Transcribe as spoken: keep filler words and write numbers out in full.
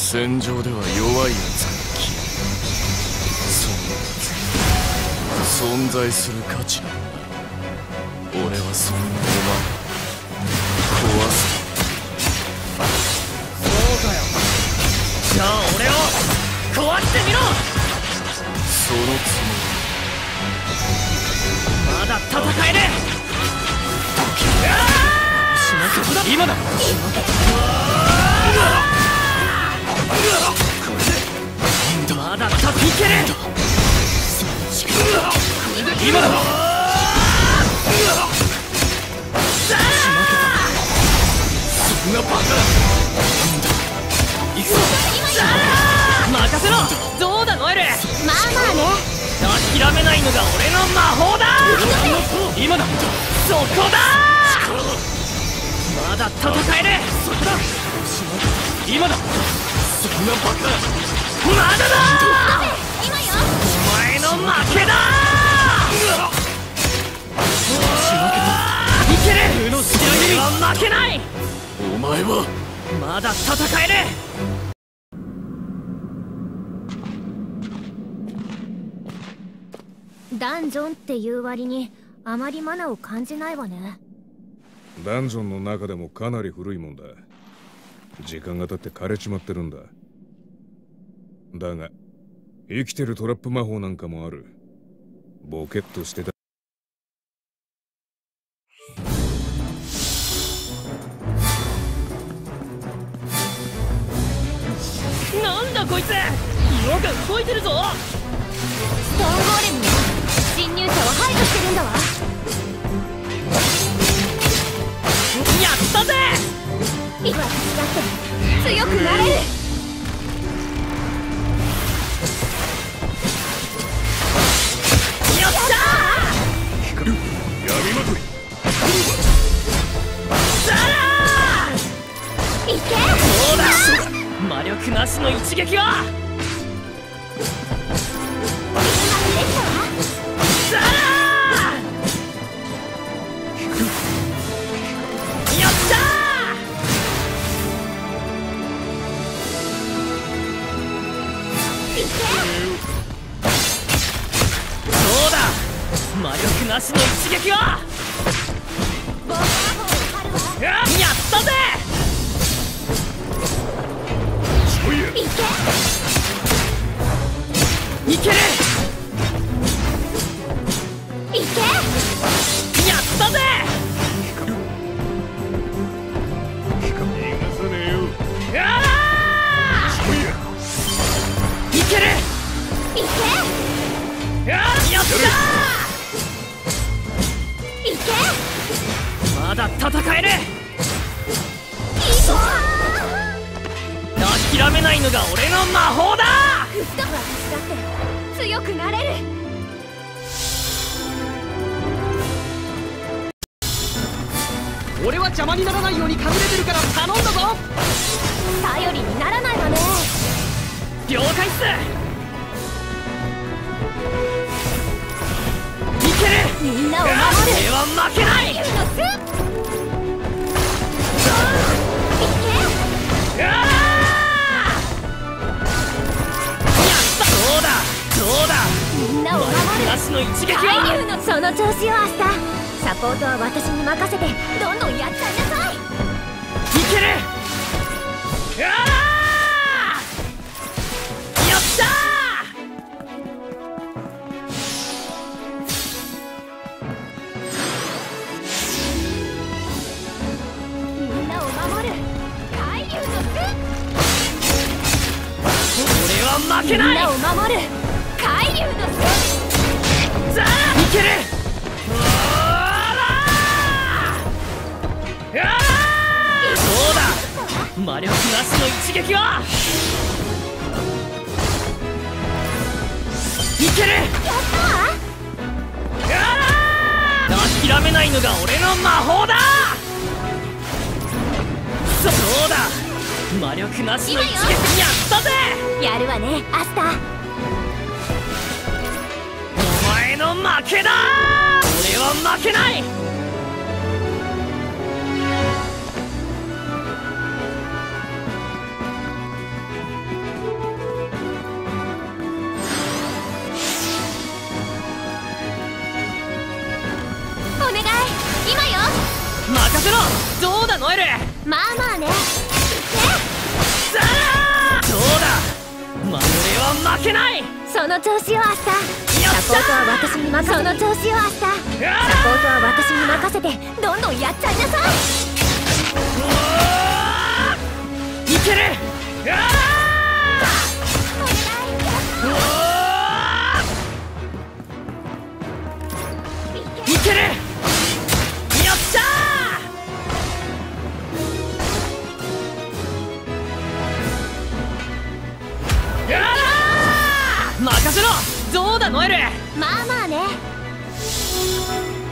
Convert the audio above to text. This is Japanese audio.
戦場では弱いやつが消える。そんな存在する価値の俺はそんなお前壊す。 そうかよ。じゃあ俺を壊してみろ。 そのつもり。まだ戦える。今だ。まだたいける。今だ。そんなバカ行くぞ。任せろ。どうだノエル。 まあまあね。 諦めないのが俺の魔法だ。今だ。そこだ。まだ戦える。そこだ。今だ。そんなバカまだだ。 今よ。 お前の負けだ。いける。俺の試合には負けない。 お前はまだ戦える。 ダンジョンっていう割にあまりマナを感じないわね。 ダンジョンの中でもかなり古いもんだ。時間が経って枯れちまってるんだ。だが生きてるトラップ魔法なんかもある。ボケっとしてた。 なんだこいつ。岩が動いてるぞ。 ストーンゴーレムに侵入者を排除してるんだわ。 やったぜ。 私だって強くなれる。 やったー。 闇まとい。 ザラー。いけ。 そうだ。魔力なしの一撃はザラー。やったー。そうだ。魔力なしの一撃はやったぜ。 いけ。 いける。 いけ。 やったぜ。やらー。いける。 いけ。 ややったー。いけ。 まだ戦える。 いいぞ。 諦めないのが俺の魔法だ。 私だって強くなれる。 俺は邪魔にならないように隠れてるから頼んだぞ。 頼りにならないわね。 了解っす。いける。 みんなを守る。 俺は負けない。やらみんなを守る。 なしの一撃は海流のその調子よ。アスタサポートは私に任せてどんどんやっちゃいなさい。 いける。やらー。やったー。みんなを守る海流の巣。 俺は負けない。 みんなを守る海流の巣。 ザー。いける。やらー。そうだ。魔力なしの一撃はいける。 やったー。やらー。諦めないのが俺の魔法だ。そうだ。魔力なしの一撃やったぜ。 やるわねアスター。 お前の負けだ。俺は負けない。 どうだノエル。 まあまあね。ねさあどうだマグレは負けない。 その調子よアスター。サポートは私に任せて。その調子よアスター。サポートは私に任せてどんどんやっちゃいなさい。 いける。いける。よっしゃー。やらー任せろ。どうだノエル。 まあまあね。